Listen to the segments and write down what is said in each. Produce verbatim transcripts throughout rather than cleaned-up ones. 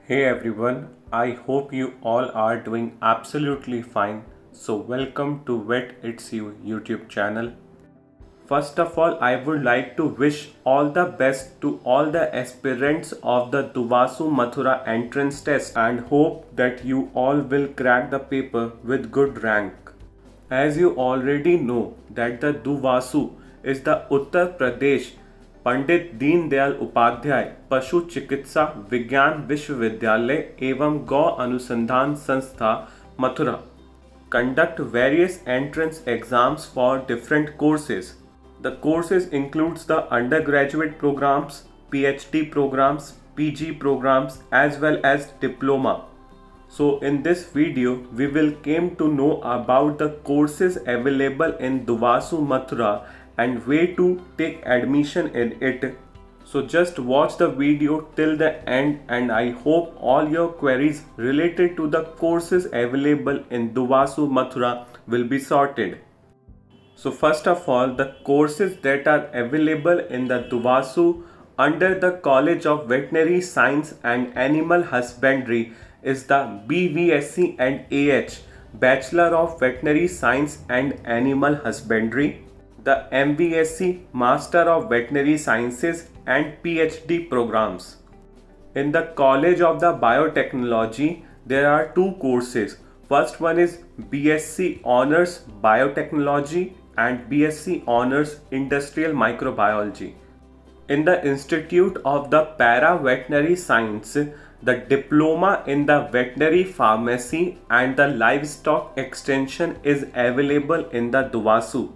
Hey everyone, I hope you all are doing absolutely fine. So welcome to Vet It's You YouTube channel. First of all, I would like to wish all the best to all the aspirants of the Duvasu Mathura entrance test and hope that you all will crack the paper with good rank. As you already know that the Duvasu is the Uttar Pradesh Pandit Deendayal Upadhyay पशु चिकित्सा विज्ञान विश्वविद्यालय एवं गौ अनुसंधान संस्था Mathura conduct various entrance exams for different courses. The courses includes the undergraduate programs, PhD programs, P G programs as well as diploma. So in this video we will came to know about the courses available in Duvasu Mathura and way to take admission in it. So just watch the video till the end and I hope all your queries related to the courses available in Duvasu Mathura will be sorted. So first of all, the courses that are available in the Duvasu under the College of Veterinary Science and Animal Husbandry is the B V S c and A H Bachelor of Veterinary Science and Animal Husbandry, the M V S c Master of Veterinary Sciences and PhD programs. In the College of the Biotechnology, there are two courses. First one is B S c Honours Biotechnology and B S c Honours Industrial Microbiology. In the Institute of the Para-Veterinary Science, the Diploma in the Veterinary Pharmacy and the Livestock Extension is available in the Duvasu.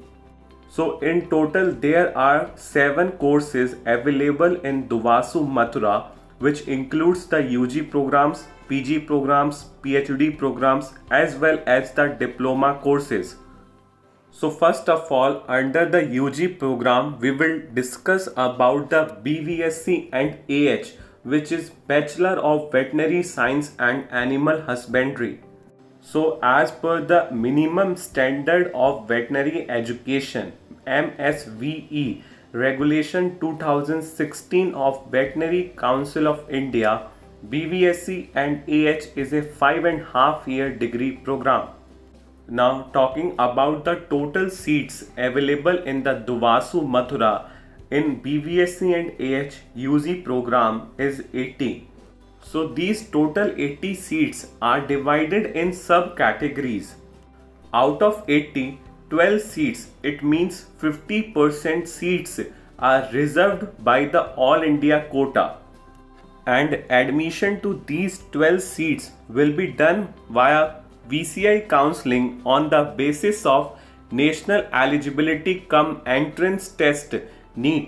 So in total there are seven courses available in Duvasu Mathura, which includes the U G programs, P G programs, PhD programs as well as the diploma courses. So first of all, under the U G program we will discuss about the B V S c and A H, which is Bachelor of Veterinary Science and Animal Husbandry. So as per the Minimum Standard of Veterinary Education M S V E Regulation two thousand sixteen of Veterinary Council of India, B V S c and A H is a five and a half year degree program. Now talking about the total seats available in the Duvasu Mathura in B V S c and A H U G program is eighty. So these total eighty seats are divided in subcategories. Out of eighty, twelve seats, it means fifty percent seats are reserved by the All India quota. And admission to these twelve seats will be done via V C I counseling on the basis of National Eligibility cum Entrance Test NEET.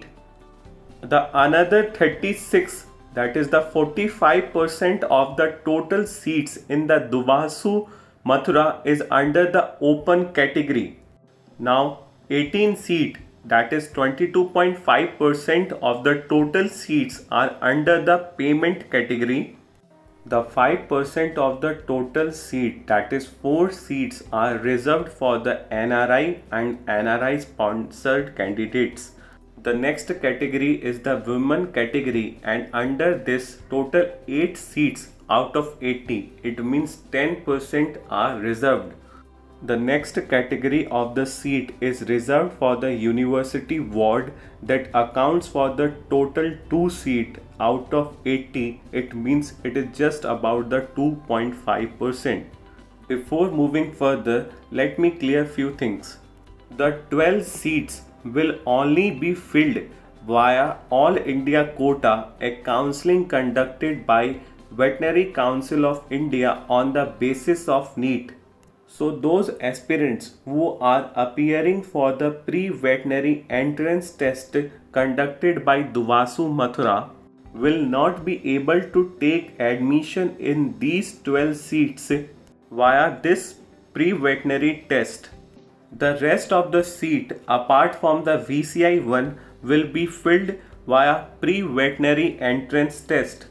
The another thirty-six, that is the forty-five percent of the total seats in the Duvasu Mathura is under the open category. Now eighteen seat, that is twenty-two point five percent of the total seats are under the payment category. The five percent of the total seat, that is four seats, are reserved for the N R I and N R I sponsored candidates. The next category is the women category and under this total eight seats out of eighty, it means ten percent are reserved. The next category of the seat is reserved for the university ward that accounts for the total two seat out of eighty, it means it is just about the two point five percent. Before moving further, let me clear few things. The twelve seats will only be filled via All India quota, a counseling conducted by Veterinary Council of India on the basis of NEET. So those aspirants who are appearing for the pre-veterinary entrance test conducted by Duvasu Mathura will not be able to take admission in these twelve seats via this pre-veterinary test. The rest of the seat apart from the V C I one will be filled via pre-veterinary entrance test.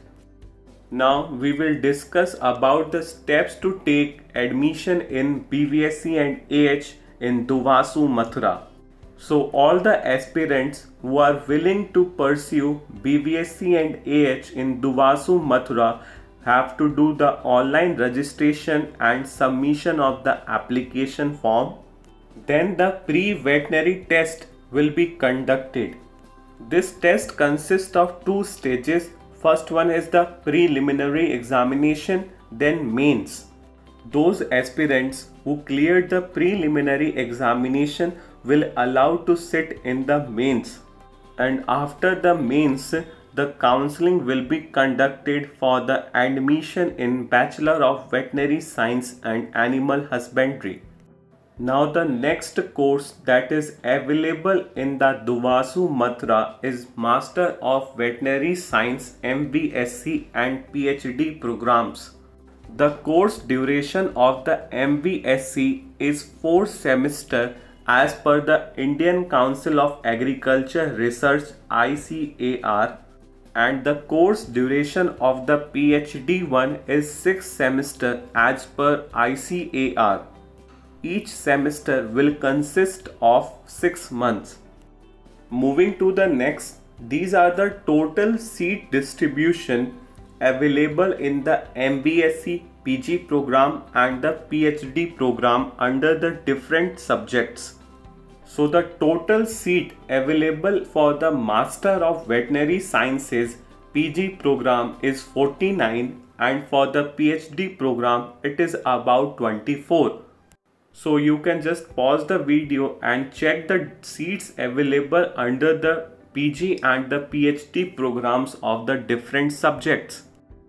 Now we will discuss about the steps to take admission in B V S c and A H in Duvasu Mathura. So all the aspirants who are willing to pursue B V S c and A H in Duvasu Mathura have to do the online registration and submission of the application form. Then the pre-veterinary test will be conducted. This test consists of two stages. First one is the preliminary examination, then mains. Those aspirants who cleared the preliminary examination will allowed to sit in the mains, and after the mains the counseling will be conducted for the admission in Bachelor of Veterinary Science and Animal Husbandry. Now the next course that is available in the Duwasu Mathura is Master of Veterinary Science M B S C and P H D programs. The course duration of the M B S C is four semesters as per the Indian Council of Agriculture Research I C A R, and the course duration of the P H D one is six semesters as per I C A R. Each semester will consist of six months. Moving to the next, these are the total seat distribution available in the M B S C, P G program and the P H D program under the different subjects. So the total seat available for the Master of Veterinary Sciences P G program is forty-nine, and for the P H D program it is about twenty-four. So you can just pause the video and check the seats available under the P G and the P H D programs of the different subjects.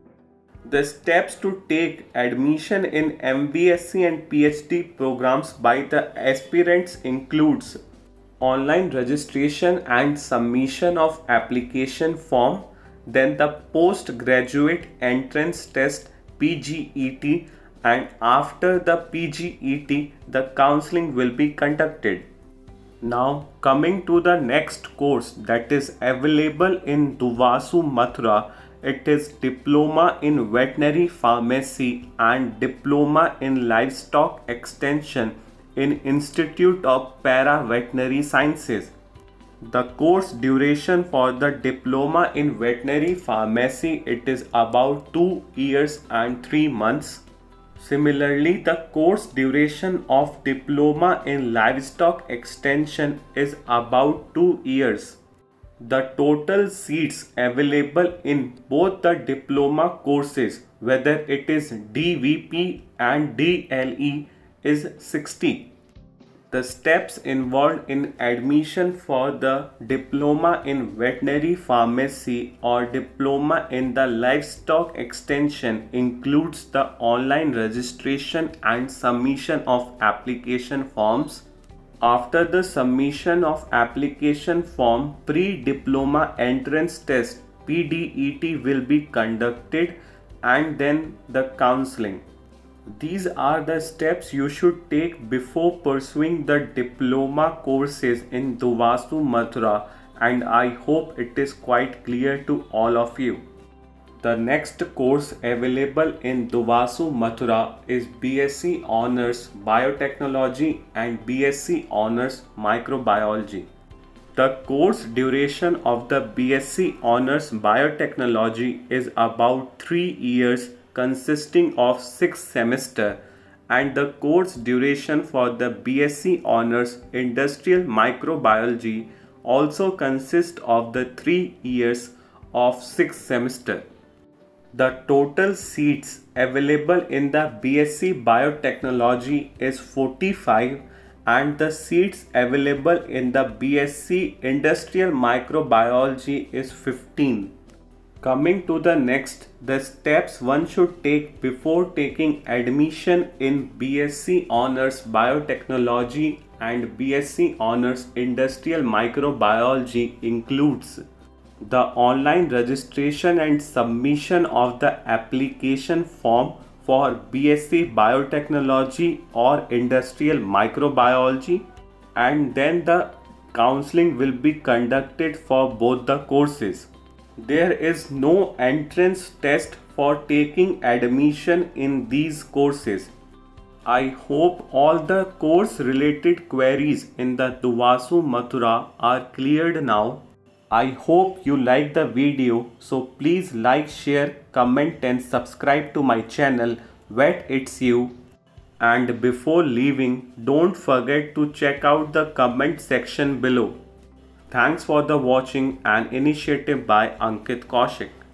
The steps to take admission in M B S C and P H D programs by the aspirants includes online registration and submission of application form, then the postgraduate entrance test P G E T, and after the P G E T the counseling will be conducted. Now coming to the next course that is available in Duwasu Mathura, it is Diploma in Veterinary Pharmacy and Diploma in Livestock Extension in Institute of Para-Veterinary Sciences. The course duration for the Diploma in Veterinary Pharmacy it is about two years and three months. Similarly, the course duration of Diploma in Livestock Extension is about two years. The total seats available in both the diploma courses, whether it is D V P and D L E, is sixty. The steps involved in admission for the Diploma in Veterinary Pharmacy or Diploma in the Livestock Extension includes the online registration and submission of application forms. After the submission of application form, pre-diploma entrance test P D E T will be conducted and then the counseling. These are the steps you should take before pursuing the diploma courses in Duwasu Mathura, and I hope it is quite clear to all of you. The next course available in Duwasu Mathura is B S c Honours Biotechnology and B S c Honours Microbiology. The course duration of the B S c Honours Biotechnology is about three years, consisting of six semesters, and the course duration for the B S c Honours Industrial Microbiology also consists of the three years of six semesters. The total seats available in the B S c Biotechnology is forty-five, and the seats available in the B S c Industrial Microbiology is fifteen. Coming to the next, the steps one should take before taking admission in B S c Honours Biotechnology and B S c Honours Industrial Microbiology includes the online registration and submission of the application form for B S c Biotechnology or Industrial Microbiology, and then the counseling will be conducted for both the courses. There is no entrance test for taking admission in these courses. I hope all the course related queries in the Duwasu Mathura are cleared now. I hope you like the video, so please like, share, comment and subscribe to my channel Vet It's You. And before leaving, don't forget to check out the comment section below. Thanks for the watching, an initiative by Ankit Kaushik.